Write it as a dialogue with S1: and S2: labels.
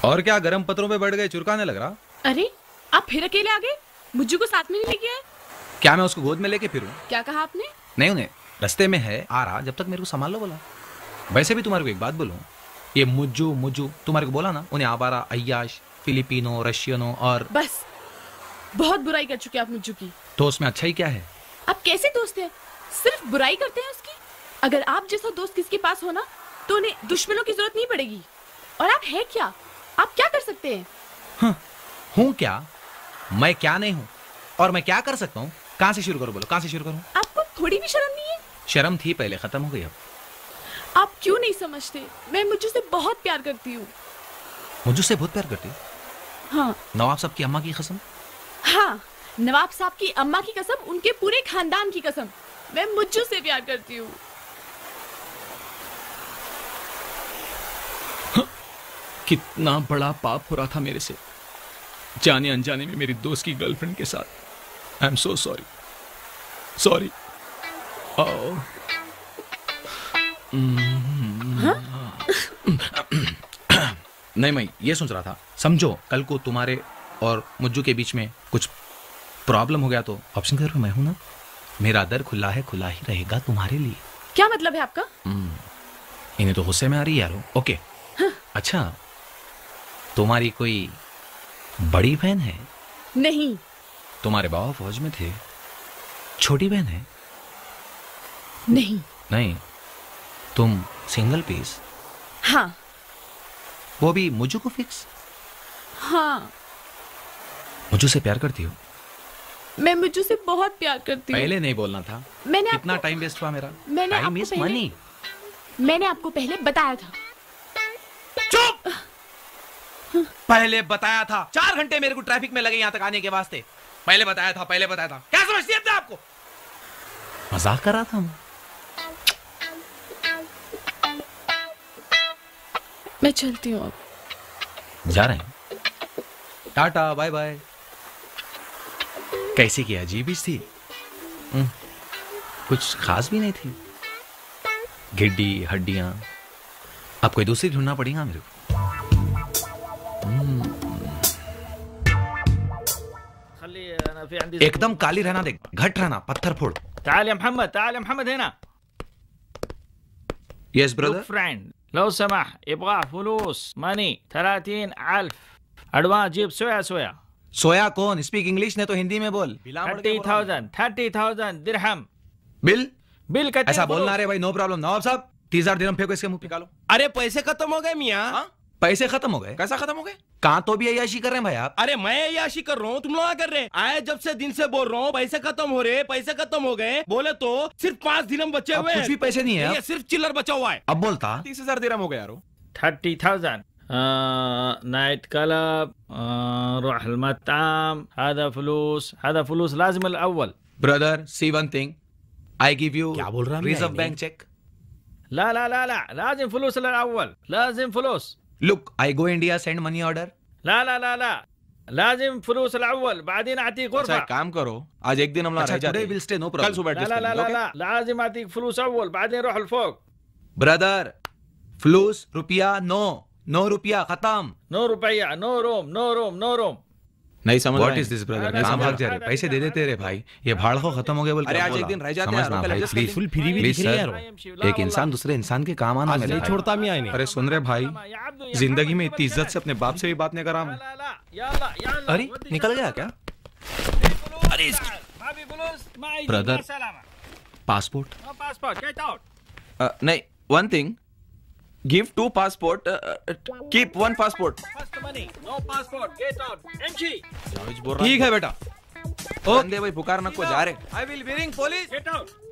S1: और क्या गरम पत्रों पे बैठ गए, चुरकाने लग रहा।
S2: अरे आप फिर अकेले आ गए, मुझे को साथ में नहीं लेके आए?
S1: क्या मैं उसको गोद में लेके फिरूं?
S2: क्या कहा आपने?
S1: नहीं, उन्हें रास्ते में है, आ रहा, जब तक मेरे को संभाल लो बोला। वैसे भी तुम्हारे को एक बात बोलूं, ये मुज्जू तुम्हारे को बोला ना, उन्हें आवारा, अय्याश, फिलिपिनो, रशियनो और
S2: बस बहुत बुराई कर चुके आप मुज्जू की।
S1: तो उसमें अच्छा ही क्या है?
S2: आप कैसे दोस्त हैं, सिर्फ बुराई करते हैं उसकी। अगर आप जैसा दोस्त किसके पास हो ना, तो उन्हें दुश्मनों की जरूरत नहीं पड़ेगी। और आप है क्या, आप क्या कर सकते हैं?
S1: हूँ क्या? मैं क्या नहीं हूँ, और मैं क्या कर सकता हूँ? कहाँ से शुरू करूँ, बोलो कहाँ से शुरू करूँ?
S2: आपको थोड़ी भी शर्म नहीं है?
S1: शर्म थी पहले, खत्म हो गई अब।
S2: आप क्यों नहीं समझते, मैं मुझे से बहुत प्यार करती हूँ।
S1: मुझे से बहुत प्यार करती?
S2: हाँ।
S1: नवाब साहब की अम्मा की कसम?
S2: हाँ, नवाब साहब की अम्मा की कसम, उनके पूरे खानदान की कसम, मैं मुज्जू से प्यार करती हूँ।
S1: कितना बड़ा पाप हो रहा था मेरे से, जाने अनजाने में मेरी दोस्त की गर्लफ्रेंड के साथ। I am so sorry, sorry. नहीं, मैं ये सोच रहा था, समझो कल को तुम्हारे और मुज्जू के बीच में कुछ प्रॉब्लम हो गया तो ऑप्शन करो, मैं हूं ना। मेरा दर खुला है, खुला ही रहेगा तुम्हारे लिए।
S2: क्या मतलब है आपका?
S1: इन्हें तो गुस्से में आ रही है यारो। ओके
S2: हाँ।
S1: अच्छा, तुम्हारी कोई बड़ी बहन है?
S2: नहीं।
S1: तुम्हारे बाबा फौज में थे, छोटी बहन है?
S2: नहीं।
S1: नहीं, तुम सिंगल पीस?
S2: हाँ।
S1: वो भी मुझे को फिक्स?
S2: हाँ।
S1: मुझे से प्यार करती हो?
S2: मैं मुझे से बहुत प्यार करती हूँ।
S1: पहले नहीं बोलना था,
S2: मैंने
S1: कितना टाइम वेस्ट हुआ मेरा।
S2: Time is money. मैंने आपको पहले बताया था।
S1: चुप! पहले बताया था, 4 घंटे मेरे को ट्रैफिक में लगे यहाँ तक आने के वास्ते। पहले बताया था, पहले बताया था। क्या समझती है अपने आपको? मजाक कर रहा था मैं।
S2: मैं चलती हूँ अब।
S1: जा रहे हैं? Tata, bye bye. कैसी की अजीब थी, कुछ खास भी नहीं थी, गिड्डी हड्डियां। अब कोई दूसरी ढूंढना पड़ेगा मेरे को। एकदम काली रहना, देख घट रहना, पत्थर फोड़।
S3: تعال يا محمد، تعال يا محمد هنا.
S1: Yes brother.
S3: فريند لو سمح يبغى فلوس ماني 30,000 ادوانس. جيب سويا
S1: सोया कौन? स्पीक इंग्लिश, ने तो हिंदी में बोल।
S3: 30,000 दिरहम। बिल का
S1: ऐसा बोलना रे भाई, नो प्रॉब्लम। नवाब साहब 30,000 दिरहम फेंको इसके मुंह पे। निकालो।
S4: अरे पैसे खत्म हो गए मियाँ।
S1: पैसे खत्म हो गए?
S4: कैसा खत्म हो गए?
S1: कहाँ तो भी अय्याशी कर रहे हैं भाई आप।
S4: अरे मैं अय्याशी कर रहा हूँ, तुम लोग कर रहे हैं। आए जब से दिन से बोल रहा हूँ पैसे खत्म हो रहे, पैसे खत्म हो गए। बोले तो सिर्फ 5 दिरहम बचे हुए हैं।
S1: कुछ भी पैसे नहीं है,
S4: सिर्फ चिल्लर बचा हुआ है।
S1: अब बोलता
S4: 30,000 दिरहम हो गया यारो।
S3: 30,000 night club, روح المطعم. هذا فلوس لازم الأول.
S1: Brother see one thing, I give you
S4: क्या बोल रहा है?
S1: Reserve bank cheque.
S3: لا لازم فلوس الأول، لازم فلوس.
S1: Look, I go India, send money order.
S3: لا لازم فلوس الأول بعدين أعطيك
S4: अच्छा
S3: غرفة.
S4: एक काम करो, आज एक दिन हम लोग रह जाते हैं।
S1: विल स्टे, नो
S4: कल
S1: प्रॉब्लम।
S4: सुबह एडजस्ट
S3: لا
S4: करेंगे, ओके?
S3: لازم أعطيك فلوس أول بعدين روح الفوق.
S1: ब्रदर फ्लूस रुपया नो रुपया खत्म।
S3: No रुपया, no room.
S4: नहीं समझ
S1: व्हाट इज दिस ब्रदर?
S3: नहीं
S1: काम
S3: समझ
S1: भाग जा रहे, पैसे दे देते रे भाई, ये भाड़ को खत्म हो गया बोल के।
S4: अरे आज
S1: बोला।
S4: एक दिन रह जाते हैं
S1: समझना
S4: यार, कल
S1: भाई
S4: adjust
S1: प्लीज,
S4: कर लेंगे।
S5: फ्री भी
S1: प्लीज
S5: दिख रही है
S1: सर,
S5: यार।
S1: एक इंसान दूसरे इंसान के काम आना मेरे भाई।
S5: छोड़ता भी आए
S1: अरे सुन रहे भाई, जिंदगी में इतनी इज्जत से अपने बाप से भी बात नहीं करा मैं।
S3: يلا
S1: अरे निकल गया क्या?
S3: अरे इसकी
S1: brother passport
S3: passport get out.
S4: नहीं, one thing, give 2 passport, keep 1 passport.
S3: First money, no passport, get out. MC
S1: ठीक है बेटा।
S4: बंदे भाई पुकार नको जा रहे।
S1: I will be ring police.
S3: Get out.